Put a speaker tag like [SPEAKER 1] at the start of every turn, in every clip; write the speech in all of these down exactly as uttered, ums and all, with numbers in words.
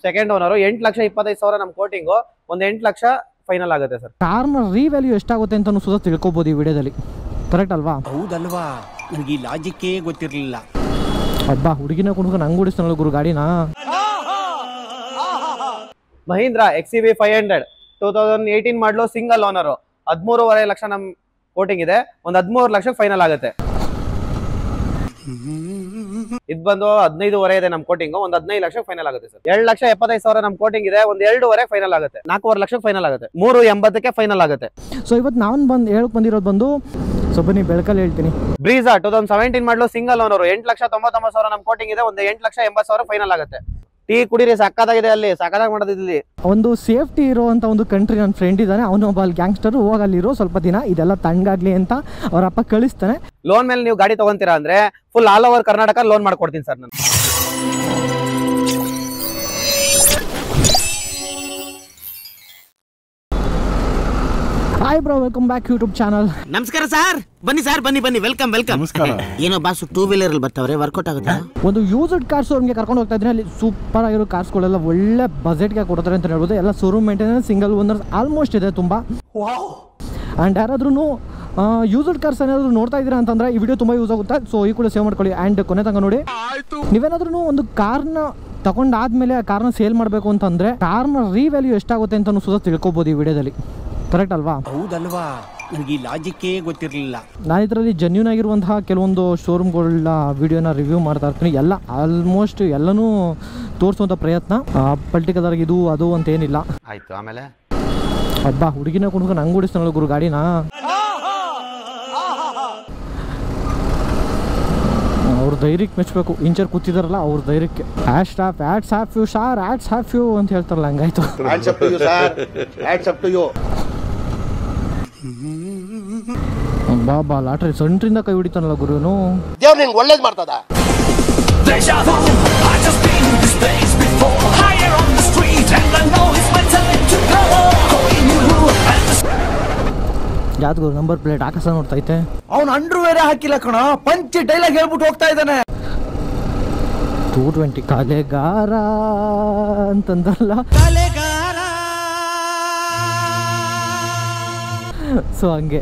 [SPEAKER 1] Second owner, ಎಂಟು ಲಕ್ಷ ಇಪ್ಪತ್ತೈದು ಸಾವಿರ ನಮ್ಮ ಕೋಟಿಂಗು, ಒಂದು ಎಂಟು ಲಕ್ಷ ಫೈನಲ್ ಆಗುತ್ತೆ ಸರ್.
[SPEAKER 2] ಕಾರ್ನ ರೀವ್ಯಾಲ್ಯೂ ಎಷ್ಟಾಗುತ್ತೆ ಅಂತ ಸುಧಾ ತಿಳ್ಕೊಬೋದು ಈ ವಿಡಿಯೋದಲ್ಲಿ, ಕರೆಕ್ಟ್ ಅಲ್ವಾ?
[SPEAKER 3] ಹೌದಲ್ವಾ, ನನಗೆ ಲಾಜಿಕ್ಕೇ ಗೊತ್ತಿರಲಿಲ್ಲ.
[SPEAKER 2] ಅಬ್ಬಾ ಹುಡುಗಿನ ಕುಡ್ಕೊಂಡು ನಂಗೆ ಓಡಿಸ್ತಾನಲ್ಲ ಗುರು ಗಾಡಿನ.
[SPEAKER 1] Mahindra X U V five hundred two thousand eighteen model single owner, ಹದಿಮೂರುವರೆ ಲಕ್ಷ ನಮ್ಮ ಕೋಟಿಂಗ್ ಇದೆ, ಒಂದು ಹದಿಮೂರು ಲಕ್ಷ ಫೈನಲ್ ಆಗುತ್ತೆ. ಇದು ಬಂದು ಹದಿನೈದುವರೆ ಇದೆ ನಮ್ಮ ಕೋಟಿಂಗ್, ಒಂದು ಹದಿನೈದು ಲಕ್ಷ ಫೈನಲ್ ಆಗುತ್ತೆ ಸರ್. ಎರಡು ಲಕ್ಷ ಎಪ್ಪತ್ತೈದು ಸಾವಿರ ನಮ್ಮ ಕೋಟಿಂಗ್ ಇದೆ, ಒಂದು ಎರಡೂವರೆ ಫೈನಲ್ ಆಗುತ್ತೆ, ನಾಲ್ಕೂವರೆ ಲಕ್ಷ ಫೈನಲ್ ಆಗುತ್ತೆ, ಮೂರು ಎಂಬತ್ತಕ್ಕೆ ಫೈನಲ್ ಆಗುತ್ತೆ.
[SPEAKER 2] ಸೊ ಇವತ್ತು ನಾನು ಬಂದು ಹೇಳಕ್ ಬಂದಿರೋದು ಬಂದು ಸ್ವಲ್ಪ ನೀವು ಬೆಳಕಲ್ಲಿ ಹೇಳ್ತೀನಿ.
[SPEAKER 1] Brezza two thousand seventeen model single owner, ಎಂಟು ಲಕ್ಷ ತೊಂಬತ್ತೊಂಬತ್ತು ಸಾವಿರ ನಮ್ಮ ಕೋಟಿಂಗ್ ಇದೆ, ಒಂದು ಎಂಟು ಲಕ್ಷ ಎಂಬತ್ತು ಸಾವಿರ ಫೈನಲ್ ಆಗುತ್ತೆ. ಟೀ ಕುಡೀರಿ, ಸಕ್ಕದಾಗಿದೆ, ಅಲ್ಲಿ ಸಕ್ಕದಾಗಿ ಮಾಡೋದಿಲ್ಲಿ.
[SPEAKER 2] ಒಂದು ಸೇಫ್ಟಿ ಇರುವಂತ ಒಂದು ಕಂಟ್ರಿ ನನ್ನ ಫ್ರೆಂಡ್ ಇದ್ದಾನೆ, ಅವನು ಒಬ್ಬ ಅಲ್ಲಿ ಗ್ಯಾಂಗ್ಸ್ಟರ್, ಹೋಗಲ್ಲಿರೋ ಸ್ವಲ್ಪ ದಿನ ಇದೆಲ್ಲ ತಣ್ಣಗಾಗ್ಲಿ ಅಂತ ಅವ್ರ ಅಪ್ಪ ಕಳಿಸ್ತಾನೆ.
[SPEAKER 1] ಲೋನ್ ಮೇಲೆ ನೀವು ಗಾಡಿ ತಗೊಂತೀರಾ ಅಂದ್ರೆ full all over Karnataka loan ಮಾಡ್ಕೊಡ್ತೀನಿ ಸರ್ ನಾನು.
[SPEAKER 2] Hi bro, welcome back YouTube channel.
[SPEAKER 3] ನಮಸ್ಕಾರ ಸರ್, ಬನ್ನಿ ಸರ್, ಬನ್ನಿ ಬನ್ನಿ, ವೆಲ್ಕಮ್ ವೆಲ್ಕಮ್. ಏನೋ ಬಾಸು ಟೂ ವೀಲರ್ ಅಲ್ಲಿ ಬರ್ತಾವ್ರೆ, ವರ್ಕೌಟ್ ಆಗುತ್ತೆ.
[SPEAKER 2] ಒಂದು ಯೂಸ್ಡ್ ಕಾರ್ಸ್ ಅವ್ರಿಗೆ ಕರ್ಕೊಂಡು ಹೋಗ್ತಾ ಇದ್ದೀನಿ. ಅಲ್ಲಿ ಸೂಪರ್ ಆಗಿರೋ ಕಾರ್ಸ್ಗಳೆಲ್ಲ ಒಳ್ಳೆ ಬಜೆಟ್ಗೆ ಕೊಡ್ತಾರೆ ಅಂತ ಹೇಳ್ಬೋದು. ಎಲ್ಲ showroom maintenance, single owner almost ಇದೆ ತುಂಬ. ಆ್ಯಂಡ್ ಯಾರಾದ್ರೂ ಯೂಸ್ಡ್ ಕಾರ್ಸ್ ಏನಾದರೂ ನೋಡ್ತಾ ಇದ್ದೀರಾ ಅಂತಂದ್ರೆ ಈ ವಿಡಿಯೋ ತುಂಬ ಯೂಸ್ ಆಗುತ್ತೆ. ಸೊ ಈ ಕೂಡ ಸೇವ್ ಮಾಡ್ಕೊಳ್ಳಿ ಆ್ಯಂಡ್ ಕೊನೆ ತನಕ ನೋಡಿ. ನೀವೇನಾದ್ರೂ ಒಂದು ಕಾರ್ನ ತಗೊಂಡಾದ್ಮೇಲೆ ಆ ಕಾರ್ನ ಸೇಲ್ ಮಾಡಬೇಕು ಅಂತಂದ್ರೆ ಕಾರ್ನ ರೀವ್ಯಾಲ್ಯೂ ಎಷ್ಟಾಗುತ್ತೆ ಅಂತ ಸುಧಾ ತಿಳ್ಕೊಬೋದು ಈ ವಿಡಿಯೋದಲ್ಲಿ, ಕರೆಕ್ಟ್ ಅಲ್ವಾ?
[SPEAKER 3] ಹೌದಲ್ವಾ, ನನಗೆ ಲಾಜಿಕ್ಕೇ ಗೊತ್ತಿರಲಿಲ್ಲ.
[SPEAKER 2] ನಾನು ಇದರಲ್ಲಿ ಜೆನ್ಯೂನ್ ಆಗಿರುವಂತಹ ಕೆಲವೊಂದು ಶೋರೂಮ್ಗಳ ವಿಡಿಯೋನ ರಿವ್ಯೂ ಮಾಡ್ತಾ ಇರ್ತೀನಿ. ಎಲ್ಲ ಆಲ್ಮೋಸ್ಟ್ ಎಲ್ಲನೂ ತೋರಿಸುವಂಥ ಪ್ರಯತ್ನ, ಪರ್ಟಿಕ್ಯುಲರ್ ಇದು ಅದು ಅಂತ ಏನಿಲ್ಲ.
[SPEAKER 1] ಆಯ್ತು, ಆಮೇಲೆ
[SPEAKER 2] ಅಬ್ಬಾ ಹುಡುಗಿನ ಕುಡ್ಕೊಂಡು ನಂಗೆ ಓಡಿಸ್ತಾನಲ್ಲ ಗುರು ಗಾಡಿನ. ಅವ್ರ ಧೈರ್ಯಕ್ಕೆ ಮೆಚ್ಚಬೇಕು, ಇಂಚರ್ ಕೂತಿದಾರಲ್ಲ ಅವ್ರ ಧೈರ್ಯಕ್ಕೆ. ಹ್ಯಾಟ್ ಸ್ಟಾಪ್ hats off you sir, hats off you ಅಂತ ಹೇಳ್ತಾರಲ್ಲ, ಹಂಗಾಯ್ತು. ಬಾಬಾ ಲಾಟ್ರಿ ಸೆಂಟ್ರಿಂದ ಕೈ ಹಿಡಿತಾನಲ್ಲ ಗುರುನು.
[SPEAKER 4] ದೇವ್ರು ನಿಂಗೆ ಒಳ್ಳೇದು ಮಾಡ್ತದ.
[SPEAKER 2] ಯಾವ್ದು ಗುರು ನಂಬರ್ ಪ್ಲೇಟ್ ಆಕಾಶ ನೋಡ್ತೈತೆ.
[SPEAKER 4] ಅವ್ನು ಅಂಡ್ರು ಬೇರೆ ಹಾಕಿಲ್ಲ ಕಣ, ಪಂಚ್ ಡೈಲಾಗ್ ಹೇಳ್ಬಿಟ್ಟು ಹೋಗ್ತಾ ಇದ್ದಾನೆ.
[SPEAKER 2] ಟೂ ಟ್ವೆಂಟಿ ಕಾಲೆಗಾರ ಅಂತಂದಲ್ಲ. ಸೊ ಹಂಗೆ.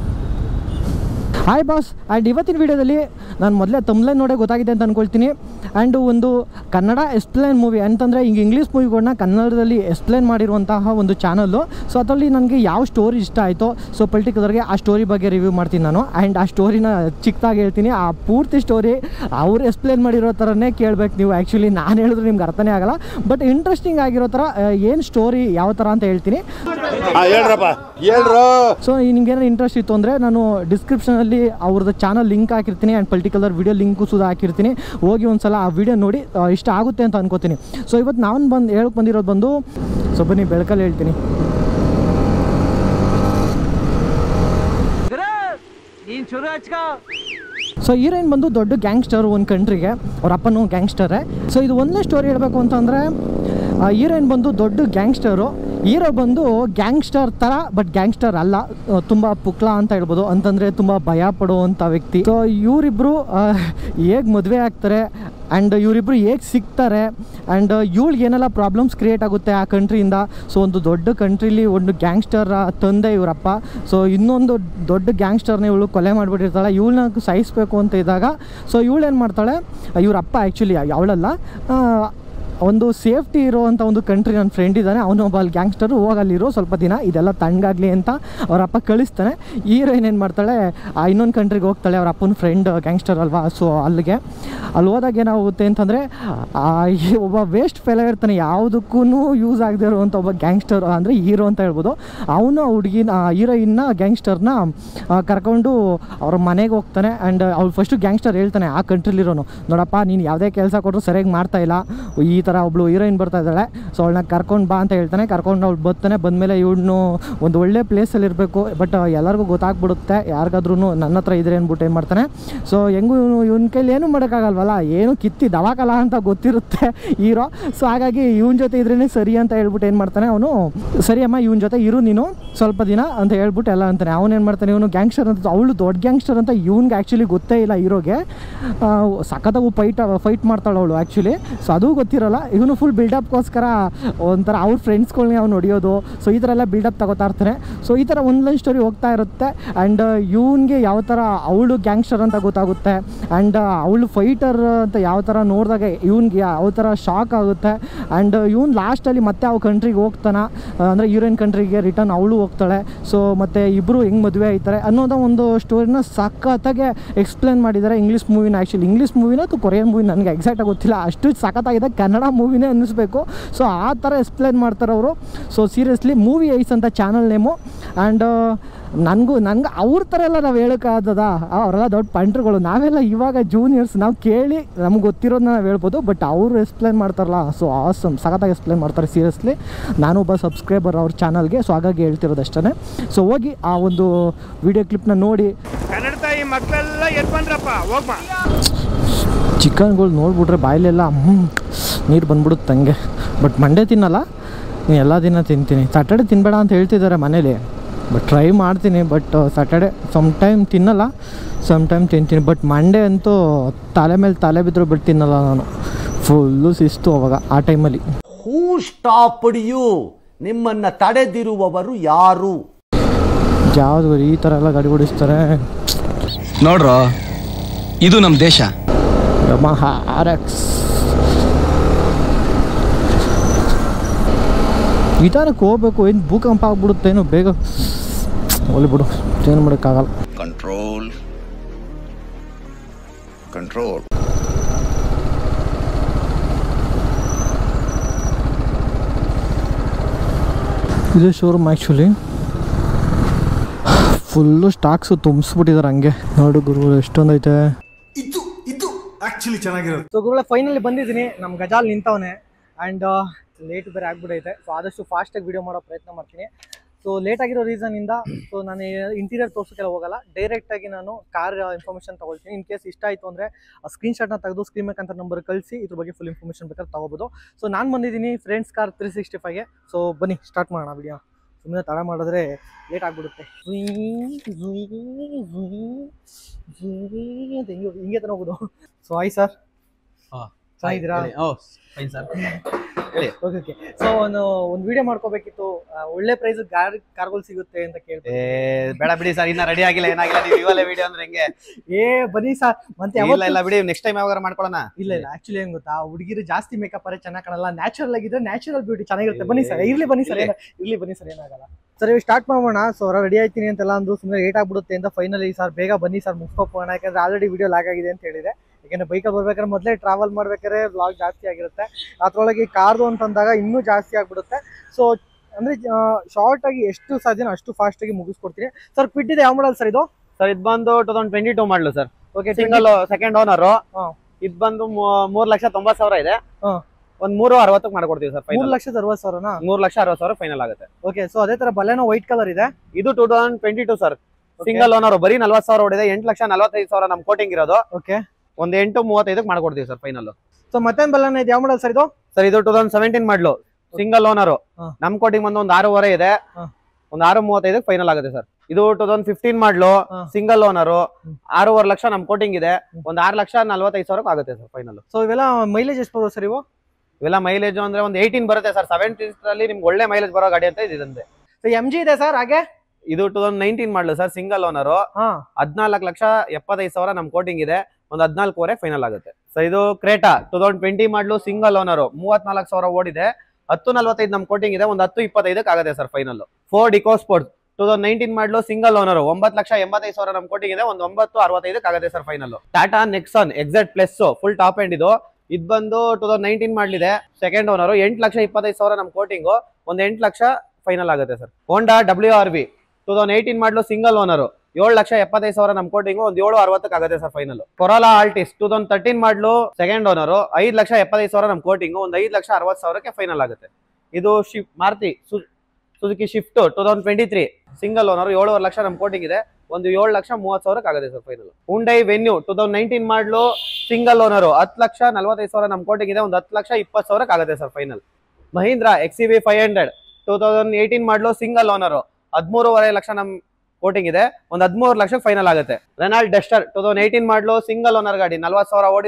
[SPEAKER 2] ಹಾಯ್ ಬಾಸ್, ಆ್ಯಂಡ್ ಇವತ್ತಿನ ವಿಡಿಯೋದಲ್ಲಿ ನಾನು ಮೊದಲೇ ತಮ್ಲೈನ್ ನೋಡೇ ಗೊತ್ತಾಗಿದೆ ಅಂತ ಅಂದ್ಕೊಳ್ತೀನಿ. ಆ್ಯಂಡ್ ಒಂದು ಕನ್ನಡ ಎಕ್ಸ್ಪ್ಲೇನ್ ಮೂವಿ ಅಂತಂದರೆ ಹಿಂಗೆ ಇಂಗ್ಲೀಷ್ ಮೂವಿಗಳನ್ನ ಕನ್ನಡದಲ್ಲಿ ಎಕ್ಸ್ಪ್ಲೇನ್ ಮಾಡಿರುವಂತಹ ಒಂದು ಚಾನಲ್ಲು. ಸೊ ಅದರಲ್ಲಿ ನನಗೆ ಯಾವ ಸ್ಟೋರಿ ಇಷ್ಟ ಆಯಿತೋ ಸೊ ಪರ್ಟಿಕ್ಯುಲರ್ಗೆ ಆ ಸ್ಟೋರಿ ಬಗ್ಗೆ ರಿವ್ಯೂ ಮಾಡ್ತೀನಿ ನಾನು. ಆ್ಯಂಡ್ ಆ ಸ್ಟೋರಿನ ಚಿಕ್ಕದಾಗಿ ಹೇಳ್ತೀನಿ, ಆ ಪೂರ್ತಿ ಸ್ಟೋರಿ ಅವ್ರು ಎಕ್ಸ್ಪ್ಲೇನ್ ಮಾಡಿರೋ ಥರನೇ ಕೇಳಬೇಕು ನೀವು. ಆ್ಯಕ್ಚುಲಿ ನಾನು ಹೇಳಿದ್ರೆ ನಿಮ್ಗೆ ಅರ್ಥನೇ ಆಗಲ್ಲ, ಬಟ್ ಇಂಟ್ರೆಸ್ಟಿಂಗ್ ಆಗಿರೋ ಥರ ಏನು ಸ್ಟೋರಿ ಯಾವ ಥರ ಅಂತ ಹೇಳ್ತೀನಿ. ಸೊ ನಿಮ್ಗೇನಾದ್ರು ಇಂಟ್ರೆಸ್ಟ್ ಇತ್ತು ಅಂದರೆ ನಾನು ಡಿಸ್ಕ್ರಿಪ್ಷನಲ್ಲಿ ಅವ್ರದ್ದು ಚಾನಲ್ ಲಿಂಕ್ ಹಾಕಿರ್ತೀನಿ ಆ್ಯಂಡ್ ಪರ್ಟಿಕ್ಯುಲರ್ ವಿಡಿಯೋ ಲಿಂಕು ಸುಧಾ ಹಾಕಿರ್ತೀನಿ. ಹೋಗಿ ಒಂದ್ಸಲ ಆ ವಿಡಿಯೋ ನೋಡಿ ಇಷ್ಟ ಆಗುತ್ತೆ ಅಂತ ಅನ್ಕೋತೀನಿ. ಸೊ ಇವತ್ತು ನಾನು ಬಂದು ಹೇಳಕ್ಕೆ ಬಂದಿರೋದು ಬಂದು ಸೊ ಬನ್ನಿ ಬೆಳಕಲ್ಲಿ ಹೇಳ್ತೀನಿ. ಸೊ ಹೀರೋಯಿನ್ ಬಂದು ದೊಡ್ಡ ಗ್ಯಾಂಗ್ಸ್ಟರ್ ಒಂದು ಕಂಟ್ರಿಗೆ, ಅವ್ರ ಅಪ್ಪನೂ ಗ್ಯಾಂಗ್ಸ್ಟರೇ. ಸೊ ಇದು ಒಂದನೇ ಸ್ಟೋರಿ ಹೇಳಬೇಕು ಅಂತಂದರೆ ಹೀರೋಯಿನ್ ಬಂದು ದೊಡ್ಡ ಗ್ಯಾಂಗ್ಸ್ಟರು, ಹೀರೋ ಬಂದು ಗ್ಯಾಂಗ್ಸ್ಟರ್ ಥರ ಬಟ್ ಗ್ಯಾಂಗ್ಸ್ಟರ್ ಅಲ್ಲ, ತುಂಬ ಪುಕ್ಲ ಅಂತ ಹೇಳ್ಬೋದು. ಅಂತಂದರೆ ತುಂಬ ಭಯ ಪಡುವಂಥ ವ್ಯಕ್ತಿ. ಸೊ ಇವರಿಬ್ಬರು ಹೇಗೆ ಮದುವೆ ಆಗ್ತಾರೆ ಆ್ಯಂಡ್ ಇವರಿಬ್ಬರು ಹೇಗೆ ಸಿಗ್ತಾರೆ ಆ್ಯಂಡ್ ಇವಳಿಗೆ ಏನೆಲ್ಲ ಪ್ರಾಬ್ಲಮ್ಸ್ ಕ್ರಿಯೇಟ್ ಆಗುತ್ತೆ ಆ ಕಂಟ್ರಿಯಿಂದ. ಸೊ ಒಂದು ದೊಡ್ಡ ಕಂಟ್ರೀಲಿ ಒಂದು ಗ್ಯಾಂಗ್ಸ್ಟರ್ ತಂದೆ ಇವರಪ್ಪ. ಸೊ ಇನ್ನೊಂದು ದೊಡ್ಡ ಗ್ಯಾಂಗ್ಸ್ಟರ್ನ ಇವಳು ಕೊಲೆ ಮಾಡಿಬಿಟ್ಟಿರ್ತಾಳೆ. ಇವಳನ್ನ ಸಾಯಿಸಬೇಕು ಅಂತ ಇದ್ದಾಗ ಸೊ ಇವಳೇನು ಮಾಡ್ತಾಳೆ, ಇವರಪ್ಪ ಆ್ಯಕ್ಚುಲಿ ಅವಳಲ್ಲ, ಒಂದು ಸೇಫ್ಟಿ ಇರುವಂಥ ಒಂದು ಕಂಟ್ರಿ ನನ್ನ ಫ್ರೆಂಡ್ ಇದ್ದಾನೆ, ಅವನು ಒಬ್ಬ ಅಲ್ಲಿ ಗ್ಯಾಂಗ್ಸ್ಟರು, ಹೋಗಲ್ಲಿರೋ ಸ್ವಲ್ಪ ದಿನ ಇದೆಲ್ಲ ತಣ್ಣಗಾಗ್ಲಿ ಅಂತ ಅವ್ರ ಅಪ್ಪ ಕಳಿಸ್ತಾನೆ. ಹೀರೋಯಿನ್ ಏನು ಮಾಡ್ತಾಳೆ, ಆ ಇನ್ನೊಂದು ಕಂಟ್ರಿಗೆ ಹೋಗ್ತಾಳೆ, ಅವ್ರ ಅಪ್ಪನ ಫ್ರೆಂಡ್ ಗ್ಯಾಂಗ್ಸ್ಟರ್ ಅಲ್ವಾ. ಸೊ ಅಲ್ಲಿಗೆ ಅಲ್ಲಿ ಹೋದಾಗ ಏನಾಗುತ್ತೆ ಅಂತಂದರೆ ಒಬ್ಬ ವೇಸ್ಟ್ ಫೆಲ ಇರ್ತಾನೆ, ಯಾವುದಕ್ಕೂ ಯೂಸ್ ಆಗದೆ ಇರುವಂಥ ಒಬ್ಬ ಗ್ಯಾಂಗ್ಸ್ಟರ್ ಅಂದರೆ ಹೀರೋ ಅಂತ ಹೇಳ್ಬೋದು. ಅವನು ಹುಡುಗಿನ ಹೀರೋಯಿನ್ನ ಗ್ಯಾಂಗ್ಸ್ಟರ್ನ ಕರ್ಕೊಂಡು ಅವ್ರ ಮನೆಗೆ ಹೋಗ್ತಾನೆ. ಆ್ಯಂಡ್ ಅವ್ಳು ಫಸ್ಟು ಗ್ಯಾಂಗ್ಸ್ಟರ್ ಹೇಳ್ತಾನೆ ಆ ಕಂಟ್ರಿಲಿರೋನು, ನೋಡಪ್ಪ ನೀನು ಯಾವುದೇ ಕೆಲಸ ಕೊಟ್ಟರು ಸರಿಯಾಗಿ ಮಾಡ್ತಾಯಿಲ್ಲ, ಈ ಥರ ಒಬ್ಳು ಹೀರೋಯಿನ್ ಬರ್ತಾ ಇದ್ದಾಳೆ, ಸೊ ಅವಳನ್ನ ಕರ್ಕೊಂಡು ಬಾ ಅಂತ ಹೇಳ್ತಾನೆ. ಕರ್ಕೊಂಡು ಅವ್ಳು ಬರ್ತಾನೆ. ಬಂದಮೇಲೆ ಇವನು ಒಂದು ಒಳ್ಳೆ ಪ್ಲೇಸಲ್ಲಿ ಇರಬೇಕು, ಬಟ್ ಎಲ್ಲರಿಗೂ ಗೊತ್ತಾಗ್ಬಿಡುತ್ತೆ ಯಾರಿಗಾದ್ರೂ ನನ್ನ ಹತ್ರ ಇದ್ರೆ ಅಂದ್ಬಿಟ್ಟು ಏನು ಮಾಡ್ತಾನೆ. ಸೊ ಹೆಂಗೂ ಇವನ ಕೈಲಿ ಏನೂ ಮಾಡೋಕ್ಕಾಗಲ್ವಲ್ಲ, ಏನು ಕಿತ್ತಿ ದವಾಕಲ್ಲ ಅಂತ ಗೊತ್ತಿರುತ್ತೆ ಹೀರೋ. ಸೊ ಹಾಗಾಗಿ ಇವನ ಜೊತೆ ಇದ್ರೇ ಸರಿ ಅಂತ ಹೇಳ್ಬಿಟ್ಟು ಏನು ಮಾಡ್ತಾನೆ ಅವನು, ಸರಿ ಅಮ್ಮ ಇವನ ಜೊತೆ ಇರು ನೀನು ಸ್ವಲ್ಪ ದಿನ ಅಂತ ಹೇಳ್ಬಿಟ್ಟು ಎಲ್ಲ ಅಂತಾನೆ. ಅವನೇನು ಮಾಡ್ತಾನೆ, ಇವನು ಗ್ಯಾಂಗ್ಸ್ಟರ್ ಅಂತ, ಅವಳು ದೊಡ್ಡ ಗ್ಯಾಂಗ್ಸ್ಟರ್ ಅಂತ ಇವ್ನಿಗೆ ಆ್ಯಕ್ಚುಲಿ ಗೊತ್ತೇ ಇಲ್ಲ ಹೀರೋಗೆ. ಸಖತ್ತಾಗೂ ಫೈಟ್ ಫೈಟ್ ಮಾಡ್ತಾಳೆ ಅವಳು ಆ್ಯಕ್ಚುಲಿ. ಸೊ ಅದು ಗೊತ್ತಿರಲ್ಲ. ಇವನು ಫುಲ್ ಬಿಲ್ಡಪ್ಗೋಸ್ಕರ ಒಂಥರ ಅವ್ರ ಫ್ರೆಂಡ್ಸ್ಗಳ್ನೇ ಅವ್ನು ಹೊಡಿಯೋದು. ಸೊ ಈ ಥರ ಎಲ್ಲ ಬಿಲ್ಡಪ್ ತಗೋತಾ ಇರ್ತಾರೆ. ಸೊ ಈ ಥರ ಒಂದು ಲೈನ್ ಸ್ಟೋರಿ ಹೋಗ್ತಾ ಇರುತ್ತೆ. ಆ್ಯಂಡ್ ಇವನಿಗೆ ಯಾವ ಥರ ಅವಳು ಗ್ಯಾಂಗ್ಸ್ಟರ್ ಅಂತ ಗೊತ್ತಾಗುತ್ತೆ. ಆ್ಯಂಡ್ ಅವಳು ಫೈಟರ್ ಅಂತ ಯಾವ ಥರ ನೋಡಿದಾಗ ಇವನಿಗೆ ಯಾವ ಥರ ಶಾಕ್ ಆಗುತ್ತೆ. ಆ್ಯಂಡ್ ಇವನು ಲಾಸ್ಟಲ್ಲಿ ಮತ್ತೆ ಯಾವ ಕಂಟ್ರಿಗೆ ಹೋಗ್ತಾನೆ ಅಂದರೆ ಯೂರೋನ್ ಕಂಟ್ರಿಗೆ ರಿಟರ್ನ್ ಅವಳು ಹೋಗ್ತಾಳೆ. ಸೊ ಮತ್ತು ಇಬ್ಬರು ಹೆಂಗೆ ಮದುವೆ ಆಯ್ತಾರೆ ಅನ್ನೋದ ಒಂದು ಸ್ಟೋರಿನ ಸಖತ್ತಾಗೆ ಎಕ್ಸ್ಪ್ಲೇನ್ ಮಾಡಿದ್ದಾರೆ. ಇಂಗ್ಲೀಷ್ ಮೂವಿನ ಆ್ಯಕ್ಚುಲಿ ಇಂಗ್ಲೀಷ್ ಮೂವಿನ ಅಥವಾ ಕೊರಿಯನ್ ಮೂವಿ ನನಗೆ ಎಕ್ಸಾಕ್ಟಾಗಿ ಗೊತ್ತಿಲ್ಲ, ಅಷ್ಟು ಸಖತ್ತಾಗಿದೆ. ಕನ್ನಡ ಮೂವಿನೇ ಅನ್ನಿಸ್ಬೇಕು. ಸೊ ಆ ಥರ ಎಕ್ಸ್ಪ್ಲೇನ್ ಮಾಡ್ತಾರೆ ಅವರು. ಸೊ ಸೀರಿಯಸ್ಲಿ ಮೂವಿ ಐಸ್ ಅಂತ ಚಾನಲ್ ನೇಮು. ಆ್ಯಂಡ್ ನನಗೂ ನನಗೆ ಅವ್ರ ಥರ ಎಲ್ಲ ನಾವು ಹೇಳೋಕ್ಕಾಗದ, ಅವರೆಲ್ಲ ದೊಡ್ಡ ಪಂಟ್ರುಗಳು, ನಾವೆಲ್ಲ ಇವಾಗ ಜೂನಿಯರ್ಸ್, ನಾವು ಕೇಳಿ ನಮ್ಗೆ ಗೊತ್ತಿರೋದನ್ನ ನಾವು ಹೇಳ್ಬೋದು. ಬಟ್ ಅವರು ಎಕ್ಸ್ಪ್ಲೇನ್ ಮಾಡ್ತಾರಲ್ಲ, ಸೊ ಆಸಮ್ ಸಖತ್ತಾಗಿ ಎಕ್ಸ್ಪ್ಲೇನ್ ಮಾಡ್ತಾರೆ. ಸೀರಿಯಸ್ಲಿ ನಾನೊಬ್ಬ ಸಬ್ಸ್ಕ್ರೈಬರ್ ಅವ್ರ ಚಾನಲ್ಗೆ, ಸೊ ಹಾಗಾಗಿ ಹೇಳ್ತಿರೋದಷ್ಟೇ. ಸೊ ಹೋಗಿ ಆ ಒಂದು ವಿಡಿಯೋ ಕ್ಲಿಪ್ನ ನೋಡಿ.
[SPEAKER 5] ಕನ್ನಡ ತಾಯಿ ಮಕ್ಕಳೆಲ್ಲ ಎದ್ದು ಬಂದ್ರಪ್ಪ, ಹೋಗ್ಬಾ.
[SPEAKER 2] ಚಿಕನ್ಗಳು ನೋಡ್ಬಿಟ್ರೆ ಬಾಯಲ್ಲೆಲ್ಲ ನೀರು ಬಂದ್ಬಿಡುತ್ತೆ ತಂಗೆ. ಬಟ್ ಮಂಡೇ ತಿನ್ನಲ್ಲ, ಎಲ್ಲ ದಿನ ತಿಂತೀನಿ. ಸ್ಯಾಟರ್ಡೆ ತಿನ್ನಬೇಡ ಅಂತ ಹೇಳ್ತಿದ್ದಾರೆ ಮನೇಲಿ, ಬಟ್ ಟ್ರೈ ಮಾಡ್ತೀನಿ. ಬಟ್ ಸ್ಯಾಟರ್ಡೆ ಸಮ್ ಟೈಮ್ ತಿನ್ನಲ್ಲ, ಸಮ್ ಟೈಮ್ ತಿಂತೀನಿ. ಬಟ್ ಮಂಡೇ ಅಂತೂ ತಲೆ ಮೇಲೆ ತಲೆ ಬಿದ್ದರೂ ಬಿಟ್ಟು ತಿನ್ನಲ್ಲ ನಾನು. ಫುಲ್ಲು ಶಿಸ್ತು ಅವಾಗ ಆ ಟೈಮಲ್ಲಿ.
[SPEAKER 4] Who stopped you? ನಿಮ್ಮನ್ನ ತಡೆದಿರುವವರು ಯಾರು?
[SPEAKER 2] ಯಾವುದು ಈ ಥರ ಎಲ್ಲ ಗಾಡಿ ಓಡಿಸ್ತಾರೆ
[SPEAKER 6] ನೋಡ್ರೋ, ಇದು ನಮ್ಮ ದೇಶ.
[SPEAKER 2] ಯಮಹಾ ಆರ್ ಎಕ್ಸ್ ನಿಧಾನಕ್ಕೆ ಹೋಗ್ಬೇಕು. ಏನು ಭೂಕಂಪ ಆಗ್ಬಿಡುತ್ತೇನೋ ಬೇಗ, ಒಳ್ಳೆ ಬಿಡು, ಏನು ಮಾಡೋಕ್ಕಾಗಲ್ಲ.
[SPEAKER 7] ಕಂಟ್ರೋಲ್ ಕಂಟ್ರೋಲ್
[SPEAKER 2] ಇದೇ ಶೋರೂಮ್ ಆ್ಯಕ್ಚುಲಿ ಫುಲ್ಲು ಸ್ಟಾಕ್ಸು ತುಂಬಿಸ್ಬಿಟ್ಟಿದ್ದಾರೆ ಹಂಗೆ. ನೋಡು ಗುರು ಎಷ್ಟೊಂದು ಐತೆ.
[SPEAKER 4] ಇದು ಇದು ಆಕ್ಚುಲಿ ಚೆನ್ನಾಗಿರೋದು.
[SPEAKER 2] ಸೊ ಗುರುಗಳ ಫೈನಲಿ ಬಂದಿದ್ದೀನಿ. ನಮ್ಮ ಗಜಾಲ್ ನಿಂತವನೆ. ಆ್ಯಂಡ್ ಲೇಟ್ ಬೇರೆ ಆಗ್ಬಿಟ್ಟೈತೆ. ಸೊ ಆದಷ್ಟು ಫಾಸ್ಟಾಗಿ ವೀಡಿಯೋ ಮಾಡೋ ಪ್ರಯತ್ನ ಮಾಡ್ತೀನಿ. ಸೊ ಲೇಟ್ ಆಗಿರೋ ರೀಸನಿಂದ ಸೊ ನಾನು ಇಂಟೀರಿಯರ್ ತೋರ್ಸೋಕ್ಕೆಲ್ಲ ಹೋಗಲ್ಲ, ಡೈರೆಕ್ಟಾಗಿ ನಾನು ಕಾರ್ ಇನ್ಫಾರ್ಮೇಷನ್ ತೊಗೊಳ್ತೀನಿ. ಇನ್ ಕೇಸ್ ಇಷ್ಟ ಆಯಿತು ಅಂದರೆ ಆ ಸ್ಕ್ರೀನ್ಶಾಟ್ನ ತೆಗೆದು ಸ್ಕ್ರೀನ್ ಮೇಕಂತ ನಂಬರ್ ಕಳಿಸಿ ಇದ್ರ ಬಗ್ಗೆ ಫುಲ್ ಇನ್ಫಾರ್ಮೇಷನ್ ಬೇಕಾದ್ರೆ ತೊಗೋಬೋದು. ಸೊ ನಾನು ಬಂದಿದ್ದೀನಿ ಫ್ರೆಂಡ್ಸ್ ಕಾರ್ ತ್ರೀ ಸಿಕ್ಸ್ಟಿ ಫೈವ್ಗೆ. ಸೊ ಬನ್ನಿ ಸ್ಟಾರ್ಟ್ ಮಾಡೋಣ ವಿಡಿಯೋ. ಸುಮ್ಮನೆ ತಡ ಮಾಡಿದ್ರೆ ಲೇಟ್ ಆಗಿಬಿಡುತ್ತೆ. ಅಂತ ಹಿಂಗೆ ಹಿಂಗೆ ತಾನೆ ಹೋಗೋದು. ಸೊ ಆಯ್ ಸರ್, ಚೆನ್ನಾಗಿದ್ದೀರಾ?
[SPEAKER 1] Fine sir.
[SPEAKER 2] Okay okay. So ಒಂದು ಒಂದು ವಿಡಿಯೋ ಮಾಡ್ಕೋಬೇಕಿತ್ತು, ಒಳ್ಳೆ ಪ್ರೈಸ್ ಕಾರ್ ಕಾರ್ಗಳು ಸಿಗುತ್ತೆ ಅಂತ ಕೇಳ್ತೀನಿ.
[SPEAKER 1] ಏ ಬೇಡ ಬಿಡಿ ಸರ್, ಇನ್ನ ರೆಡಿ ಆಗಿಲ್ಲ, ಏನಾಗಿಲ್ಲ. ನೀವು ಇವಾಗಲೇ ವಿಡಿಯೋ ಅಂದ್ರೆ ಹೆಂಗೆ?
[SPEAKER 2] ಏ ಬನ್ನಿ ಸರ್, ಮತ್ತೆ
[SPEAKER 1] ಇಲ್ಲ ಇಲ್ಲ ಬಿಡಿ, ನೆಕ್ಸ್ಟ್ ಟೈಮ್ ಯಾವಾಗ ಮಾಡ್ಕೊಳ್ಳೋಣ.
[SPEAKER 2] ಇಲ್ಲ ಇಲ್ಲ ಆಕ್ಚುಲಿ ಏನ್ ಗೊತ್ತಾ, ಹುಡುಗಿರು ಜಾಸ್ತಿ ಮೇಕಪ್ ಅರೆ ಚೆನ್ನಾಗಿ ಕಾಣಲ್ಲ, ನ್ಯಾಚುರಲ್ ಆಗಿದ್ರೆ ನ್ಯಾಚುರಲ್ ಬ್ಯೂಟಿ ಚೆನ್ನಾಗಿರುತ್ತೆ. ಬನ್ನಿ ಸರ್, ಇರ್ಲಿ ಬನ್ನಿ ಸರ್, ಇರ್ಲಿ ಬನ್ನಿ ಸರ್, ಏನಾಗಲ್ಲ. ಸರ್ ಇವಾಗ ಸ್ಟಾರ್ಟ್ ಮಾಡೋಣ. ಸೊ ಅವ್ರ ರೆಡಿ ಆಯ್ತೀನಿ ಅಂತೆಲ್ಲ ಅಂದ್ರು, ಸುಮ್ಮನೆ ಲೇಟ್ ಆಗ್ಬಿಡುತ್ತೆ ಅಂತ ಫೈನಲಿ ಸರ್ ಬೇಗ ಬನ್ನಿ ಸರ್ ಮುಗಿಸ್ಕೋಣ, ಯಾಕಂದ್ರೆ ಆಲ್ರೆಡಿ ವಿಡಿಯೋ ಲಾಗ್ ಆಗಿದೆ ಅಂತ ಹೇಳಿದೆ. ಯಾಕಂದ್ರೆ ಬೈಕಲ್ಲಿ ಬರ್ಬೇಕಾದ್ರೆ ಮೊದಲೇ ಟ್ರಾವೆಲ್ ಮಾಡ್ಬೇಕಾದ್ರೆ ವ್ಲಾಗ್ ಜಾಸ್ತಿ ಆಗಿರುತ್ತೆ, ಅದ್ರೊಳಗೆ ಕಾರ್ದು ಅಂತಂದಾಗ ಇನ್ನೂ ಜಾಸ್ತಿ ಆಗ್ಬಿಡುತ್ತೆ. ಸೊ ಅಂದ್ರೆ ಶಾರ್ಟ್ ಆಗಿ ಎಷ್ಟು ಸಾಧ್ಯನೋ ಅಷ್ಟು ಫಾಸ್ಟ್ ಆಗಿ ಮುಗಿಸ್ಕೊಡ್ತೀನಿ. ಸರ್ ಕ್ವಿಡ್ ಇದೆ ಯಾವ ಮಾಡಲ್ ಸರ್ ಇದು?
[SPEAKER 1] ಸರ್ ಇದು ಬಂದು two thousand twenty two model sir.
[SPEAKER 2] Okay,
[SPEAKER 1] single second owner. ಇದು ಬಂದು ಮೂರ್ ಲಕ್ಷ ತೊಂಬತ್ ಸಾವಿರ ಇದೆ. ಒಂದ್ ಮೂರು ಅರವತ್ತಕ್ಕೆ ಮಾಡ್ಕೊಡ್ತೀವಿ ಸರ್.
[SPEAKER 2] ಮೂರ್ ಲಕ್ಷದ ಅರವತ್ತು ಸಾವಿರನಾ?
[SPEAKER 1] ಮೂರ್ ಲಕ್ಷ ಅರವತ್ತು ಸಾವಿರ ಫೈನಲ್ ಆಗುತ್ತೆ.
[SPEAKER 2] ಓಕೆ. ಸೊ ಅದೇ ತರ ಬಲೆನೋ ವೈಟ್ ಕಲರ್ ಇದೆ,
[SPEAKER 1] ಇದು two thousand twenty two sir. Single owner, ಬರೀ ನಲ್ವತ್ ಸಾವಿರ ಓಡಿದೆ. ಎಂಟು ಲಕ್ಷ ನಲ್ವತ್ತೈದು ಸಾವಿರ ನಮ್ ಕೋಟಿಂಗ್ ಇರೋದು.
[SPEAKER 2] ಓಕೆ.
[SPEAKER 1] ಒಂದ್ ಎಂಟು ಮೂವತ್ತೈದಕ್ಕೆ ಮಾಡ್ಕೊಡ್ತೀವಿ ಸರ್ ಫೈನಲ್.
[SPEAKER 2] ಸೊ ಮತ್ತೇನ್ ಬಲನ ಇದೆ ಯಾವ ಮಾಡಲ್ ಸರ್ ಇದು?
[SPEAKER 1] ಸರ್ ಇದು two thousand seventeen model, single owner. ನಮ್ ಕೋಟಿಂಗ್ ಬಂದು ಒಂದ್ ಆರೂವರೆ ಇದೆ, ಒಂದ್ ಆರು ಮೂವತ್ತೈದಕ್ಕೆ ಫೈನಲ್ ಆಗುತ್ತೆ ಸರ್. ಇದು two thousand fifteen model, single owner, ಆರೂವರೆ ಲಕ್ಷ ನಮ್ ಕೋಟಿಂಗ್ ಇದೆ, ಒಂದ್ ಆರು ಲಕ್ಷ ನಲ್ವತ್ತೈದು ಸಾವಿರಕ್ಕೆ ಆಗುತ್ತೆ ಸರ್ ಫೈನಲ್.
[SPEAKER 2] ಸೊ ಇವೆಲ್ಲ ಮೈಲೇಜ್ ಎಷ್ಟು ಬರುತ್ತೆ ಸರ್ ಇವು?
[SPEAKER 1] ಇವೆಲ್ಲ ಮೈಲೇಜ್ ಅಂದ್ರೆ ಒಂದು ಏಯ್ಟೀನ್ ಬರುತ್ತೆ ಸರ್. ಸೆವೆಂಟೀನ್ ಅಲ್ಲಿ ನಿಮ್ಗೆ ಒಳ್ಳೆ ಮೈಲೇಜ್ ಬರೋ ಗಾಡಿ ಅಂತ ಇದಂತೆ.
[SPEAKER 2] ಸೊ ಎಂ ಜಿ ಇದೆ ಸರ್ ಹಾಗೆ.
[SPEAKER 1] ಇದು two thousand nineteen model sir, single owner, ಹದಿನಾಲ್ಕು ಲಕ್ಷ ಎಪ್ಪತ್ತೈದು ಸಾವಿರ ನಮ್ ಕೋಟಿಂಗ್ ಇದೆ, ಒಂದ್ ಹದಿನಾಲ್ಕುವರೆ ಫೈನಲ್ ಆಗುತ್ತೆ. ಸೊ ಇದು Creta two thousand twenty model, single owner, ಮೂವತ್ನಾಲ್ಕು ಸಾವಿರ ಓಡಿದೆ, ಹತ್ತು ನಲ್ವತ್ತೈದು ನಮ್ ಕೋಟಿಂಗ್ ಇದೆ, ಒಂದ್ ಹತ್ತು ಇಪ್ಪತ್ತೈದಕ್ಕೆ ಆಗುತ್ತೆ sir final. Ford EcoSport two thousand nineteen model, single owner, ಒಂಬತ್ತು ಲಕ್ಷ ಎಂಬತ್ತೈದು ಸಾವಿರ ನಮ್ ಕೋಟಿಂಗ್ ಇದೆ, ಒಂದ್ ಒಂಬತ್ತು ಅರವತ್ತೈದಕ್ಕೆ ಆಗುತ್ತೆ sir final. Tata Nexon XZ plus full top end ಇದು. ಇದು ಬಂದು ಟೂ ತೌಸಂಡ್ ನೈನ್ಟೀನ್ ಮಾಡ್ಲಿದೆ, ಸೆಕೆಂಡ್ ಓನರ್, ಎಂಟು ಲಕ್ಷ ಇಪ್ಪತ್ತೈದು ಸಾವಿರ ನಮ್ ಕೋಟಿಂಗು, ಒಂದ್ ಎಂಟು ಲಕ್ಷ ಫೈನಲ್ ಆಗುತ್ತೆ sir. Honda W R V two thousand eighteen model, single owner, ಏಳು ಲಕ್ಷ ಎಪ್ಪತ್ತೈದು ಸಾವಿರ ನಮ್ ಕೋಟಿಂಗು, ಒಂದ್ ಏಳು ಅರವತ್ತಕ್ಕೆ ಆಗುತ್ತೆ sir final. Corolla Altis two thousand thirteen model, second owner, ಐದು ಲಕ್ಷ ಎಪ್ಪತ್ತೈದು ಸಾವಿರ ನಮ್ ಕೋಟಿಂಗು, ಒಂದ್ ಐದು ಲಕ್ಷ ಅರವತ್ತು ಸಾವಿರಕ್ಕೆ ಫೈನಲ್ ಆಗುತ್ತೆ. ಇದು Swift Maruti Suzuki Swift two thousand twenty three, single owner, ಏಳುವರೆ ಲಕ್ಷ ನಮ್ ಕೋಟಿಂಗ್ ಇದೆ, ಒಂದು ಏಳು ಲಕ್ಷ ಮೂವತ್ತು ಸಾವಿರಕ್ಕೆ ಆಗುತ್ತೆ sir final. Hyundai Venue two thousand nineteen model, single owner, ಹತ್ತು ಲಕ್ಷ ನಲ್ವತ್ತೈದು ಸಾವಿರ ನಮ್ ಕೋಟಿಂಗ್ ಇದೆ, ಒಂದು ಹತ್ತು ಲಕ್ಷ ಇಪ್ಪತ್ತು ಸಾವಿರಕ್ಕೆ ಆಗುತ್ತೆ sir final. Mahindra X C V five hundred two thousand eighteen model, single owner, ಹದಿಮೂರುವರೆ ಲಕ್ಷ ನಮ್ ಕೋಟಿಂಗ್ ಇದೆ, ಒಂದ್ ಹದಿಮೂರು ಲಕ್ಷ ಫೈನಲ್ ಆಗುತ್ತೆ. Renault Duster two thousand eighteen model, single owner ಗಾಡಿ, ನಲ್ವತ್ತು ಸಾವಿರ ಓಡಿದೆ,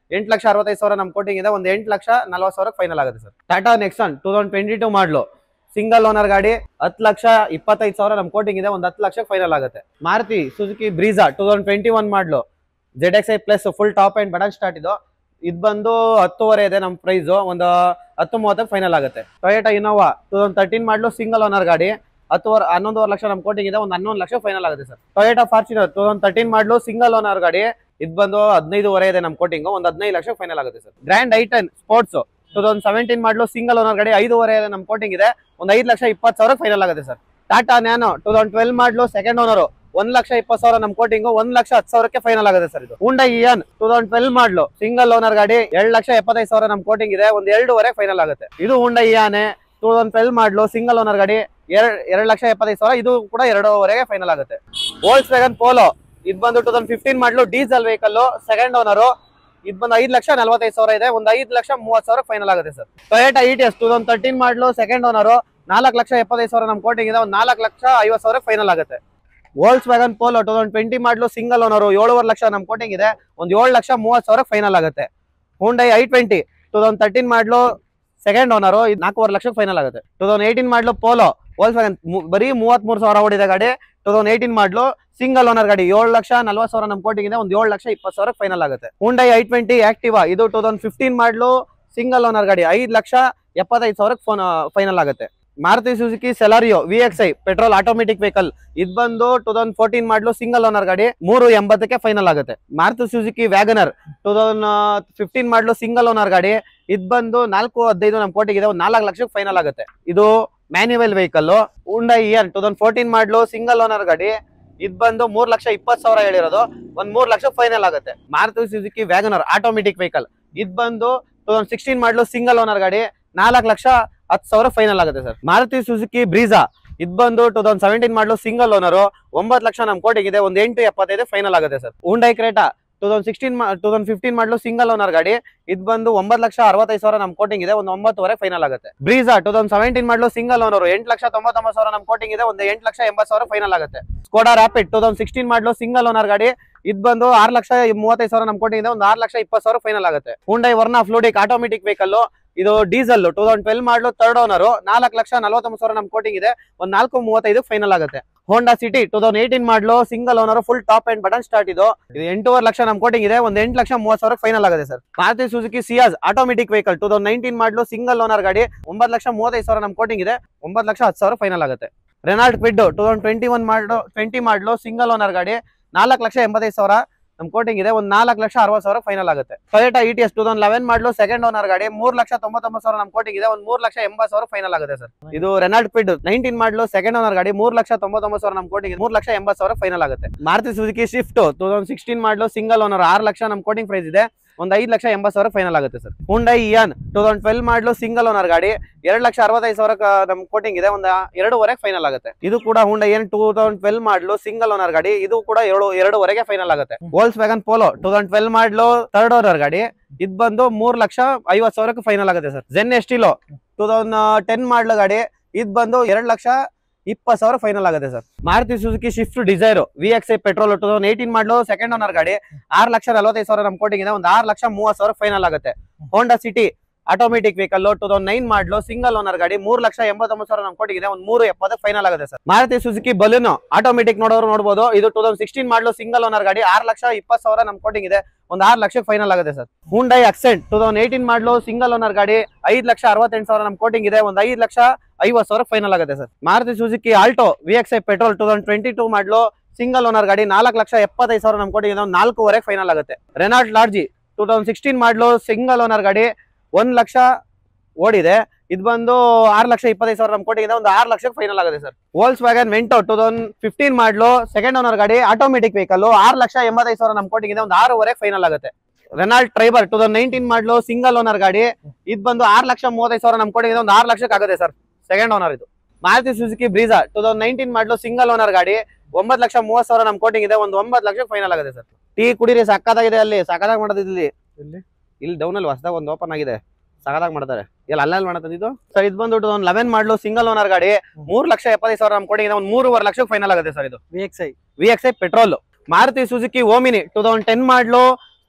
[SPEAKER 1] ಎಂಟು ಲಕ್ಷ ಅರವತ್ತೈದು ಸಾವಿರ ನಮ್ ಕೋಟಿಂಗ್ ಇದೆ, ಒಂದು ಎಂಟು ಲಕ್ಷ ನಲ್ವತ್ತು ಸಾವಿರ ಫೈನಲ್ ಆಗುತ್ತೆ sir. Tata Nexon two thousand twenty two model single owner ಗಾಡಿ, ಹತ್ತು ಲಕ್ಷ ಇಪ್ಪತ್ತೈದು ಸಾವಿರ ನಮ್ ಕೋಟಿಂಗ್ ಇದೆ, ಒಂದು ಹತ್ತು ಲಕ್ಷ ಫೈನಲ್ ಆಗುತ್ತೆ. Maruti Suzuki Brezza two thousand twenty one model Z X I plus full top and button start ಇದು ಇದು ಬಂದು ಹತ್ತುವರೆ ಇದೆ ನಮ್ ಪ್ರೈಸ್, ಒಂದು ಹತ್ತು ಮೂವತ್ತಕ್ಕೆ ಫೈನಲ್ ಆಗುತ್ತೆ. Toyota Innova two thousand thirteen model single owner ಗಾಡಿ, ಹತ್ತುವರೆ ಹನ್ನೊಂದುವರೆ ಲಕ್ಷ ನಮ್ ಕೋಟಿಂಗ್ ಇದೆ, ಒಂದು ಹನ್ನೊಂದು ಲಕ್ಷ ಫೈನಲ್ ಆಗುತ್ತೆ sir. Toyota Fortuner two thousand thirteen model single owner ಗಾಡಿ, ಇದು ಬಂದು ಹದಿನೈದುವರೆ ಇದೆ ನಮ್ ಕೋಟಿಂಗ್, ಒಂದು ಹದಿನೈದು ಲಕ್ಷ ಫೈನಲ್ ಆಗುತ್ತೆ sir. Grand i ten sports two thousand seventeen model single owner ಗಾಡಿ, ಐದುವರೆ ಇದೆ ನಮ್ ಕೋಟಿಂಗ್ ಇದೆ, ಒಂದು ಐದು ಲಕ್ಷ ಇಪ್ಪತ್ತು ಸಾವಿರ ಫೈನಲ್ ಆಗುತ್ತೆ sir. Tata Nano two thousand twelve model second owner, ಒಂದ್ ಲಕ್ಷ ಇಪ್ಪತ್ತು ಸಾವಿರ ನಮ್ ಕೋಟಿಂಗ್, ಒಂದ್ ಲಕ್ಷ ಹತ್ತು ಸಾವಿರಕ್ಕೆ ಫೈನಲ್ ಆಗುತ್ತೆ ಸರ್. ಇದು Hyundai Eon two thousand twelve model single owner ಗಾಡಿ, ಎರಡು ಲಕ್ಷ ಎಪ್ಪತ್ತೈದು ಸಾವಿರ ನಮ್ ಕೋಟಿಂಗ್ ಇದೆ, ಒಂದು ಎರಡೂವರೆ ಫೈನಲ್ ಆಗುತ್ತೆ. ಇದು ಹುಂಡೈ ಇಯಾನೆ two thousand twelve model single owner ಗಾಡಿ, ಎರಡ್ ಎರಡು ಲಕ್ಷ ಎಪ್ಪತ್ತೈದು ಸಾವಿರ, ಇದು ಕೂಡ ಎರಡೂವರೆಗೆ ಫೈನಲ್ ಆಗುತ್ತೆ. ವೋಲ್ಕ್ಸ್ ವ್ಯಾಗನ್ ಪೋಲೋ ಇದು ಬಂದು two thousand fifteen model diesel vehicle, second owner, ಇದು ಬಂದು ಐದು ಲಕ್ಷ ನಲ್ವತ್ತೈದು ಸಾವಿರ ಇದೆ, ಒಂದು ಐದು ಲಕ್ಷ ಮೂವತ್ತು ಸಾವಿರ ಫೈನಲ್ ಆಗುತ್ತೆ sir. Toyota Etios two thousand thirteen model second owner, ನಾಲ್ಕು ಲಕ್ಷ ಎಪ್ಪತ್ತೈದು ಸಾವಿರ ನಮ್ ಕೋಟಿಂಗ್ ಇದೆ, ಒಂದು ನಾಲ್ಕು ಲಕ್ಷ ಐವತ್ತು ಸಾವಿರ ಫೈನಲ್ ಆಗುತ್ತೆ. Volkswagen Polo two thousand twenty model single owner, ಏಳುವರೆ ಲಕ್ಷ ನಮ್ ಕೋಟಿಂಗ್ ಇದೆ, ಒಂದು ಏಳು ಲಕ್ಷ ಮೂವತ್ತು ಸಾವಿರ ಫೈನಲ್ ಆಗುತ್ತೆ. Hyundai i twenty two thousand thirteen model second owner, ಇದು ನಾಲ್ಕೂವರೆ ಲಕ್ಷ ಫೈನಲ್ ಆಗುತ್ತೆ. Two thousand eighteen model Polo Volkswagen ಬರೀ ಮೂವತ್ಮೂರು ಸಾವಿರ ಓಡಿದೆ ಗಾಡಿ, two thousand eighteen model single owner ಗಾಡಿ, ಏಳು ಲಕ್ಷ ನಲ್ವತ್ತು ಸಾವಿರ ನಮ್ ಕೋಟಿಂಗ್ ಇದೆ, ಒಂದು ಏಳು ಲಕ್ಷ ಇಪ್ಪತ್ತು ಸಾವಿರ ಫೈನಲ್ ಆಗುತ್ತೆ. ಹುಂಡೈ ಐ ಟ್ವೆಂಟಿ ಆಕ್ಟಿವಾ ಇದು two thousand fifteen model single owner ಗಾಡಿ, ಐದು ಲಕ್ಷ ಎಪ್ಪತ್ತೈದು ಸಾವಿರಕ್ಕೆ ಫೋನ್ ಫೈನಲ್ ಆಗುತ್ತೆ. Maruti Suzuki Celerio V X I petrol automatic vehicle, ಇದು ಬಂದು two thousand fourteen model single owner ಗಾಡಿ, ಮೂರು ಎಂಬತ್ತಕ್ಕೆ ಫೈನಲ್ ಆಗುತ್ತೆ. Maruti Suzuki WagonR two thousand fifteen model single owner ಗಾಡಿ, ಇದು ಬಂದು ನಾಲ್ಕು ಹದಿನೈದು ನಮ್ ಕೋಟಿಗೆ ಒಂದು ನಾಲ್ಕು ಲಕ್ಷಕ್ಕೆ ಫೈನಲ್ ಆಗುತ್ತೆ. ಇದು manual vehicle. Hyundai Eon two thousand fourteen model single owner ಗಾಡಿ, ಇದು ಬಂದು ಮೂರ್ ಲಕ್ಷ ಇಪ್ಪತ್ತು ಸಾವಿರ ಹೇಳಿರೋದು, ಒಂದ್ ಮೂರ್ ಲಕ್ಷ ಫೈನಲ್ ಆಗುತ್ತೆ. Maruti Suzuki WagonR automatic vehicle, ಇದು ಬಂದು two thousand sixteen model single owner ಗಾಡಿ, ನಾಲ್ಕು ಲಕ್ಷ ಹತ್ತು ಸಾವಿರ ಫೈನಲ್ ಆಗುತ್ತೆ ಸರ್. ಮಾರುತಿ ಸುಜುಕಿ ಬ್ರೀಜಾ ಇದು ಬಂದು two thousand seventeen model single owner, ಒಂಬತ್ತು ಲಕ್ಷ ನಮ್ ಕೋಟಿಗಿದೆ, ಒಂದು ಎಂಟು ಎಪ್ಪತ್ತೈದು ಫೈನಲ್ ಆಗುತ್ತೆ sir. Hyundai Creta two thousand sixteen two thousand fifteen model single owner ಗಾಡಿ, ಇದು ಬಂದು ಒಂಬತ್ತು ಲಕ್ಷ ಅರವತ್ತೈದು ಸಾವಿರ ನಮ್ ಕೋಟಿಂಗ್ ಇದೆ, ಒಂದು ಒಂಬತ್ತುವರೆ ಫೈನಲ್ ಆಗುತ್ತೆ. Brezza two thousand seventeen model single owner, ಎಂಟು ಲಕ್ಷ ತೊಂಬತ್ತೊಂಬತ್ತು ಸಾವಿರ ನಮ್ ಕೋಟಿಂಗ್ ಇದೆ, ಒಂದು ಎಂಟು ಲಕ್ಷ ಎಂಬತ್ತು ಸಾವಿರ ಫೈನಲ್ ಆಗುತ್ತೆ. Skoda Rapid two thousand sixteen model single owner ಗಾಡಿ, ಇದು ಬಂದು ಆರು ಲಕ್ಷ ಮೂವತ್ತೈದು ಸಾವಿರ ನಮ್ ಕೋಟಿಂಗ್ ಇದೆ, ಒಂದು ಆರು ಲಕ್ಷ ಇಪ್ಪತ್ತು ಸಾವಿರ ಫೈನಲ್ ಆಗುತ್ತೆ. Hyundai Verna Fluidic automatic vehicle, ಇದು diesel two thousand twelve model third owner, ನಾಲ್ಕು ಲಕ್ಷ ನಲವತ್ತೊಂಬತ್ತು ಸಾವಿರ ನಮ್ ಕೋಟಿಂಗ್ ಇದೆ, ಒಂದು ನಾಲ್ಕು ಮೂವತ್ತೈದು ಫೈನಲ್ ಆಗುತ್ತೆ. Honda City two thousand eighteen model single owner, full top and button start ಇದು ಇದು ಎಂಟೂವರೆ ಲಕ್ಷ ನಮ್ ಕೋಟಿಂಗ್ ಇದೆ, ಒಂದು ಎಂಟು ಲಕ್ಷ ಮೂವತ್ತು ಸಾವಿರ ಫೈನಲ್ ಆಗುತ್ತೆ sir. Maruti Suzuki Ciaz automatic vehicle two thousand nineteen model single owner ಗಾಡಿ, ಒಂಬತ್ತು ಲಕ್ಷ ಮೂವತ್ತೈದು ಸಾವಿರ ನಮ್ ಕೋಟಿಂಗ್ ಇದೆ, ಒಂಬತ್ತು ಲಕ್ಷ ಹತ್ತು ಸಾವಿರ ಫೈನಲ್ ಆಗುತ್ತೆ. Renault Kwid two thousand twenty one model twenty model single owner ಗಾಡಿ, ನಾಲ್ಕು ಲಕ್ಷ ಎಂಬತ್ತೈದು ಸಾವಿರ ನಮ್ ಕೋಟಿಂಗ್ ಇದೆ, ಒಂದು ನಾಲ್ಕು ಲಕ್ಷ ಅರವತ್ತು ಸಾವಿರ ಫೈನಲ್ ಆಗುತ್ತೆ. Toyota Etios two thousand eleven model second owner ಗಾಡಿ, ಮೂರ್ ಲಕ್ಷ ತೊಂಬತ್ತೊಂಬತ್ತು ಸಾವಿರ ನಮ್ ಕೋಟಿಂಗ್ ಇದೆ, ಒಂದು ಮೂರ್ ಲಕ್ಷ ಎಂಬತ್ತು ಸಾವಿರ ಫೈನಲ್ ಆಗುತ್ತೆ ಸರ್. ಇದು Renault Kwid nineteen model second owner ಗಾಡಿ, ಮೂರ್ ಲಕ್ಷ ತೊಂಬತ್ತೊಂಬತ್ತು ಸಾವಿರ ನಮ್ ಕೋಟಿಂಗ್, ಮೂರ್ ಲಕ್ಷ ಎಂಬತ್ತು ಸಾವಿರ ಫೈನಲ್ ಆಗುತ್ತೆ. Maruti Suzuki Swift two thousand sixteen model single owner, ಆರು ಲಕ್ಷ ನಮ್ ಕೋಟಿಂಗ್ ಪ್ರೈಸ್ ಇದೆ, ಒಂದು ಐದು ಲಕ್ಷ ಎಂಬತ್ತು ಸಾವಿರ ಫೈನಲ್ ಆಗುತ್ತೆ sir. Hyundai Eon two thousand twelve model single owner ಗಾಡಿ, ಎರಡು ಲಕ್ಷ ಅರವತ್ತೈದು ಸಾವಿರ ನಮ್ ಕೋಟಿಂಗ್ ಇದೆ, ಒಂದು ಎರಡೂವರೆಗೆ ಫೈನಲ್ ಆಗುತ್ತೆ. ಇದು ಕೂಡ Hyundai Eon two thousand twelve model single owner ಗಾಡಿ, ಇದು ಕೂಡ ಎರಡು ಎರಡೂವರೆಗೆ ಫೈನಲ್ ಆಗುತ್ತೆ. Volkswagen Polo two thousand twelve model third owner ಗಾಡಿ, ಇದು ಬಂದು ಮೂರ್ ಲಕ್ಷ ಐವತ್ತು ಸಾವಿರಕ್ಕೆ ಫೈನಲ್ ಆಗುತ್ತೆ sir. Zen Estilo two thousand ten model ಗಾಡಿ, ಇದು ಬಂದು ಎರಡು ಲಕ್ಷ ಇಪ್ಪತ್ತು ಸಾವಿರ ಫೈನಲ್ ಆಗುತ್ತೆ sir. Maruti Suzuki Swift Dzire V X I petrol two thousand eighteen model second owner ಗಾಡಿ, ಆರು ಲಕ್ಷ ನಲವತ್ತೈದು ಸಾವಿರ ನಮ್ ಕೋಟಿಂಗ್ ಇದೆ, ಒಂದು ಆರು ಲಕ್ಷ ಮೂವತ್ತು ಸಾವಿರ ಫೈನಲ್ ಆಗುತ್ತೆ. Honda City automatic vehicle two thousand nine model single owner ಗಾಡಿ, ಮೂರ್ ಲಕ್ಷ ಎಂಬತ್ತೊಂಬತ್ತು ಸಾವಿರ ನಮ್ ಕೋಟಿಂಗ್ ಇದೆ, ಒಂದು ಮೂರು ಎಪ್ಪತ್ತು ಫೈನಲ್ ಆಗುತ್ತೆ sir. Maruti Suzuki Baleno automatic ನೋಡೋರು ನೋಡಬಹುದು, ಇದು two thousand sixteen model single owner ಗಾಡಿ, ಆರು ಲಕ್ಷ ಇಪ್ಪತ್ತು ಸಾವಿರ ನಮ್ ಕೋಟಿಂಗ್ ಇದೆ, ಒಂದು ಆರು ಲಕ್ಷ ಫೈನಲ್ ಆಗುತ್ತೆ sir. Hyundai Accent two thousand eighteen model single owner ಗಾಡಿ, ಐದು ಲಕ್ಷ ಅರವತ್ತೆಂಟು ಸಾವಿರ ನಮ್ ಕೋಟಿಂಗ್ ಇದೆ, ಒಂದು ಐದು ಲಕ್ಷ ಐವತ್ತು ಸಾವಿರ ಫೈನಲ್ ಆಗುತ್ತೆ sir. Maruti Suzuki Alto V X I petrol two thousand twenty two model single owner ಗಾಡಿ, ನಾಲ್ಕು ಲಕ್ಷ ಎಪ್ಪತ್ತೈದು ಸಾವಿರ ನಮ್ ಕೋಟಿಂಗ್ ಇದೆ, ಒಂದು ನಾಲ್ಕೂವರೆಗೆ ಫೈನಲ್ ಆಗುತ್ತೆ. Renault Lodgy two thousand sixteen model single owner ಗಾಡಿ, ಒಂದ್ ಲಕ್ಷ ಓಡಿದೆ, ಇದು ಬಂದು ಆರು ಲಕ್ಷ ಇಪ್ಪತ್ತೈದು ಸಾವಿರ ನಮ್ ಕೋಟಿಂಗ್ ಇದೆ, ಒಂದು ಆರು ಲಕ್ಷಕ್ಕೆ ಫೈನಲ್ ಆಗುತ್ತೆ sir. Volkswagen Vento two thousand fifteen model second owner ಗಾಡಿ, ಆಟೋಮೆಟಿಕ್ ವೆಹಿಕಲ್, ಆರು ಲಕ್ಷ ಎಂಬತ್ತೈದು ಸಾವಿರ ನಮ್ ಕೋಟಿಂಗ್ ಇದೆ, ಒಂದು ಆರೂವರೆಗೆ ಫೈನಲ್ ಆಗುತ್ತೆ. Renault Triber two thousand nineteen model single owner ಗಾಡಿ, ಇದು ಬಂದು ಆರು ಲಕ್ಷ ಮೂವತ್ತೈದು ಸಾವಿರ ನಮ್ ಕೋಟಿಂಗ್ ಇದೆ, ಒಂದು ಆರು ಲಕ್ಷಕ್ಕೆ ಆಗುತ್ತೆ ಸರ್, ಸೆಕೆಂಡ್ ಓನರ್ ಇದು. Maruti Suzuki Brezza two thousand nineteen model single owner ಗಾಡಿ, ಒಂಬತ್ತು ಲಕ್ಷ ಮೂವತ್ತು ಸಾವಿರ ನಮ್ ಕೋಟಿಂಗ್ ಇದೆ, ಒಂದು ಒಂಬತ್ತು ಲಕ್ಷಕ್ಕೆ ಫೈನಲ್ ಆಗುತ್ತೆ ಸರ್. ಟೀ ಕುಡಿರಿ, ಸಕ್ಕತ್ತಾಗಿದೆ, ಅಲ್ಲಿ ಸಕ್ಕತ್ತಾಗಿ ಮಾಡೋದು, ಇಲ್ಲಿ ಇಲ್ಲಿ ಡೌನ್ ಅಲ್ಲಿ ಹೊಸದಾಗ ಒಂದು ಓಪನ್ ಆಗಿದೆ, ಸಗದಾಗ ಮಾಡ್ತಾರೆ, ಎಲ್ಲ ಅಲ್ಲಲ್ಲಿ ಮಾಡತ್ತದಿದ್ದು ಸರ್. ಇದು ಬಂದ್ಬಿಟ್ಟು ಒಂದು ಲೆವೆನ್ ಮಾಡಲು ಸಿಂಗಲ್ ಓನರ್ ಗಾಡಿ, ಮೂರ್ ಲಕ್ಷ ಎಪ್ಪತ್ತೈದು ಸಾವಿರ ನಮ್ ಕೋಟಿಂಗ್ ಇದೆ, ಒಂದು ಮೂರುವರೆ ಲಕ್ಷಕ್ಕೆ ಫೈನಲ್ ಆಗುತ್ತೆ ಸರ್. ಇದು V X I V X I petrol. Maruti Suzuki Omni two thousand ten model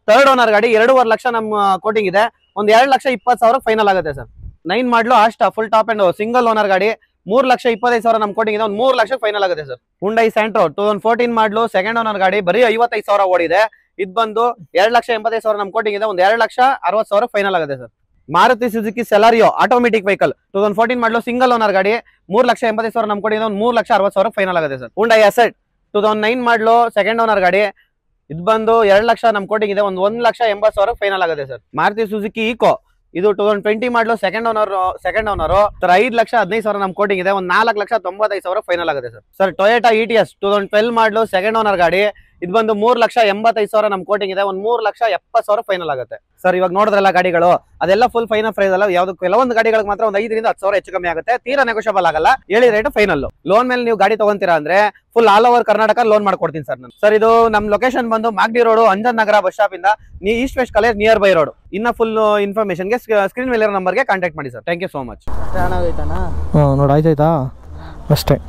[SPEAKER 1] third owner ಗಾಡಿ ಎರಡೂವರೆ ಲಕ್ಷ ನಮ್ಮ ಕೋಟಿಂಗ್ ಇದೆ. ಒಂದ್ ಎರಡ್ ಲಕ್ಷ ಇಪ್ಪತ್ತು ಸಾವಿರ ಫೈನಲ್ ಆಗುತ್ತೆ ಸರ್. ನೈನ್ ಮಾಡ್ಲು ಅಷ್ಟ full top and single owner ಗಾಡಿ ಮೂರ್ ಲಕ್ಷ ಇಪ್ಪತ್ತೈದು ಸಾವಿರ ನಮ್ ಕೋಟಿಂಗ್ ಇದೆ. ಒಂದ್ ಮೂರ್ ಲಕ್ಷ ಫೈನಲ್ ಆಗುತ್ತೆ sir. Hyundai Santro two thousand fourteen model second owner ಗಾಡಿ ಬರೀ ಐವತ್ತೈದು ಸಾವಿರ ಓಡಿದೆ. ಇದ್ ಬಂದು ಎರಡ್ ಲಕ್ಷ ಎಂಬತ್ತೈದು ಸಾವಿರ ನಮ್ ಕೋಟಿಂಗ್ ಇದೆ. ಒಂದ್ ಎರಡ್ ಲಕ್ಷ ಅರವತ್ತು ಸಾವಿರ ಫೈನಲ್ ಆಗುತ್ತೆ sir. Maruti Suzuki Celerio automatic vehicle two thousand fourteen model single owner ಗಾಡಿ ಮೂರ್ ಲಕ್ಷ ಎಂಬತ್ತೈದು ಸಾವಿರ ನಮ್ ಕೋಟಿಂಗ್ ಇದೆ. ಒಂದ್ ಮೂರ್ ಲಕ್ಷ ಅರವತ್ತು ಸಾವಿರ ಫೈನಲ್ ಆಗುತ್ತೆ sir. Hyundai Accent two thousand nine model second owner ಗಾಡಿ ಇದ್ ಬಂದು ಎರಡ್ ಲಕ್ಷ ನಮ್ ಕೋಟಿಂಗ್ ಇದೆ. ಒಂದ್ ಒಂದ್ ಲಕ್ಷ ಎಂಬತ್ತು ಸಾವಿರ ಫೈನಲ್ ಆಗುತ್ತೆ ಸರ್. ಮಾರುತಿ ಸುಜುಕಿ ಈಕೋ ಇದು two thousand twenty model second owner second owner sir ಐದ್ ಲಕ್ಷ ಹದಿನೈದು ಸಾವಿರ ನಮ್ ಕೋಟಿಂಗ್ ಇದೆ. ಒಂದ್ ನಾಲ್ಕು ಲಕ್ಷ ತೊಂಬತ್ತೈದು ಸಾವಿರ ಫೈನಲ್ ಆಗುತ್ತೆ sir. Sir Toyota Etios two thousand twelve model second owner ಗಾಡಿ ಇದು ಬಂದು ಮೂರ್ ಲಕ್ಷ ಎಂಬತ್ತೈದು ಸಾವಿರ ನಮ್ ಕೋಟಿಂಗ್ ಇದೆ. ಒಂದ್ ಮೂರ್ ಲಕ್ಷ ಎಪ್ಪತ್ತು ಸಾವಿರ ಫೈನಲ್ ಆಗುತ್ತೆ ಸರ್. ಇವಾಗ ನೋಡಿದ್ರಲ್ಲ ಗಾಡಿಗಳು ಅದೆಲ್ಲ ಫುಲ್ ಫೈನಲ್ ಪ್ರೈಸ್ ಅಲ್ಲ. ಯಾವ್ದು ಕೆಲವೊಂದು ಗಾಡಿಗಳಿಗೆ ಮಾತ್ರ ಒಂದ್ ಐದರಿಂದ ಹತ್ತು ಸಾವಿರ ಹೆಚ್ಚು ಕಮ್ಮಿ ಆಗುತ್ತೆ. ತೀರಾ ನೆಗೋಷಿಯಬಲ್ ಆಗಲ್ಲ. ಹೇಳಿ ರೇಟ್ ಫೈನಲ್. ಲೋನ್ ಮೇಲೆ ನೀವು ಗಾಡಿ ತಗೊಂತೀರಾ ಅಂದ್ರೆ full all over Karnataka loan ಮಾಡ್ಕೊಡ್ತೀನಿ ಸರ್ ನಾನು. ಸರ್ ಇದು ನಮ್ ಲೊಕೇಶನ್ ಬಂದು Magadi road Anjan Nagar bus stop ಇಂದ ನೀ East West College near by road. ಇನ್ನ ಫುಲ್ ಇನ್ಫಾರ್ಮೇಶನ್ ಗೆ ಸ್ಕ್ರೀನ್ ಮೇಲೆ ನಂಬರ್ಗೆ ಕಾಂಟ್ಯಾಕ್ಟ್ ಮಾಡಿ sir. Thank you so much.
[SPEAKER 2] ಹಾಂ ನೋಡಿ ಆಯ್ತಾಯ್ತಾ ಅಷ್ಟೇ.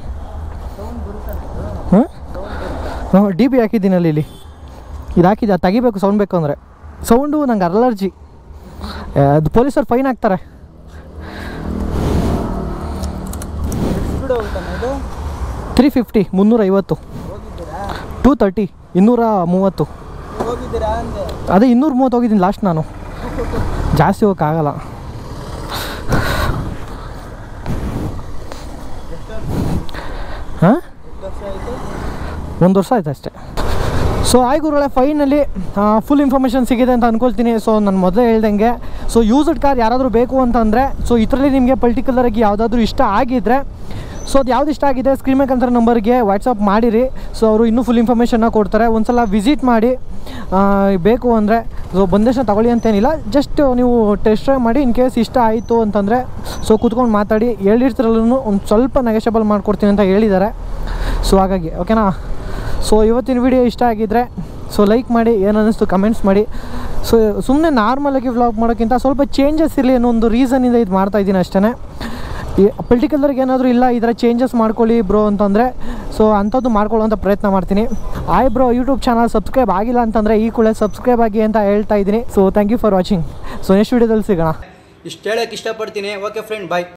[SPEAKER 2] ಹಾಂ ಹಾಂ ಡಿ ಬಿ ಹಾಕಿದ್ದೀನಿ ಅಲ್ಲಿ ಇಲ್ಲಿ ಇದು ಹಾಕಿದ್ದೆ. ಅದು ತೆಗಿಬೇಕು ಸೌಂಡ್ ಬೇಕು ಅಂದರೆ. ಸೌಂಡು ನಂಗೆ ಅಲರ್ಜಿ. ಅದು ಪೊಲೀಸರು ಫೈನ್ ಹಾಕ್ತಾರೆ. ತ್ರೀ ಫಿಫ್ಟಿ ಮುನ್ನೂರ ಐವತ್ತು ಟೂ ತರ್ಟಿ ಇನ್ನೂರ ಮೂವತ್ತು ಅದೇ ಇನ್ನೂರ ಮೂವತ್ತು ಹೋಗಿದ್ದೀನಿ ಲಾಸ್ಟ್ ನಾನು. ಜಾಸ್ತಿ ಹೋಗೋಕ್ಕಾಗಲ್ಲ. ಹಾಂ ಒಂದು ವರ್ಷ ಆಯ್ತು ಅಷ್ಟೇ. ಸೊ ಆಯ್ ಗುರುಗಳೇ ಫೈನಲಿ ಫುಲ್ ಇನ್ಫಾರ್ಮೇಷನ್ ಸಿಗಿದೆ ಅಂತ ಅಂದ್ಕೊಳ್ತೀನಿ. ಸೊ ನಾನು ಮೊದಲೇ ಹೇಳ್ದಂಗೆ ಸೊ ಯೂಸ್ಡ್ ಕಾರ್ ಯಾರಾದರೂ ಬೇಕು ಅಂತಂದರೆ ಸೊ ಇದರಲ್ಲಿ ನಿಮಗೆ ಪರ್ಟಿಕ್ಯುಲರಾಗಿ ಯಾವುದಾದ್ರೂ ಇಷ್ಟ ಆಗಿದ್ದರೆ ಸೊ ಅದು ಯಾವ್ದು ಇಷ್ಟ ಆಗಿದೆ ಸ್ಕ್ರೀನ್ ಮೇಲೆ ಕಂತ ನಂಬರ್ಗೆ ವಾಟ್ಸಪ್ ಮಾಡಿರಿ. ಸೊ ಅವರು ಇನ್ನೂ ಫುಲ್ ಇನ್ಫಾರ್ಮೇಷನ್ನ ಕೊಡ್ತಾರೆ. ಒಂದು ಸಲ ವಿಸಿಟ್ ಮಾಡಿ ಬೇಕು ಅಂದರೆ ಸೊ ಬಂದಷ್ಟು ತಗೊಳ್ಳಿ ಅಂತೇನಿಲ್ಲ. ಜಸ್ಟ್ ನೀವು ಟೆಸ್ಟ್ ಡ್ರೈವ್ ಮಾಡಿ ಇನ್ ಕೇಸ್ ಇಷ್ಟ ಆಯಿತು ಅಂತಂದರೆ ಸೊ ಕೂತ್ಕೊಂಡು ಮಾತಾಡಿ ಹೇಳಿರ್ತಿರಲ್ಲೂ ಒಂದು ಸ್ವಲ್ಪ ನೆಗೋಷಿಯಬಲ್ ಮಾಡಿಕೊಡ್ತೀನಿ ಅಂತ ಹೇಳಿದ್ದಾರೆ. ಸೊ ಹಾಗಾಗಿ ಓಕೆನಾ. ಸೊ ಇವತ್ತಿನ ವಿಡಿಯೋ ಇಷ್ಟ ಆಗಿದ್ದರೆ ಸೊ ಲೈಕ್ ಮಾಡಿ, ಏನು ಅನ್ನಿಸ್ತು ಕಮೆಂಟ್ಸ್ ಮಾಡಿ. ಸೊ ಸುಮ್ಮನೆ ನಾರ್ಮಲಾಗಿ ವ್ಲಾಗ್ ಮಾಡೋಕ್ಕಿಂತ ಸ್ವಲ್ಪ ಚೇಂಜಸ್ ಇರಲಿ ಅನ್ನೋ ಒಂದು ರೀಸನಿಂದ ಇದು ಮಾಡ್ತಾಯಿದ್ದೀನಿ ಅಷ್ಟೇ. ಈ ಪರ್ಟಿಕ್ಯುಲರ್ಗೆ ಏನಾದರೂ ಇಲ್ಲ ಈ ಥರ ಚೇಂಜಸ್ ಮಾಡ್ಕೊಳ್ಳಿ ಬ್ರೋ ಅಂತಂದರೆ ಸೊ ಅಂಥದ್ದು ಮಾಡ್ಕೊಳ್ಳೋಂಥ ಪ್ರಯತ್ನ ಮಾಡ್ತೀನಿ. ಆಯ್ ಬ್ರೋ ಯೂಟ್ಯೂಬ್ ಚಾನಲ್ ಸಬ್ಸ್ಕ್ರೈಬ್ ಆಗಿಲ್ಲ ಅಂತಂದರೆ ಈ ಕೂಡಲೇ ಸಬ್ಸ್ಕ್ರೈಬ್ ಆಗಿ ಅಂತ ಹೇಳ್ತಾ ಇದ್ದೀನಿ. So thank you for watching. So next ವೀಡಿಯೋದಲ್ಲಿ ಸಿಗೋಣ.
[SPEAKER 8] ಇಷ್ಟು ಹೇಳೋಕ್ಕೆ ಇಷ್ಟಪಡ್ತೀನಿ. ಓಕೆ ಫ್ರೆಂಡ್, ಬಾಯ್.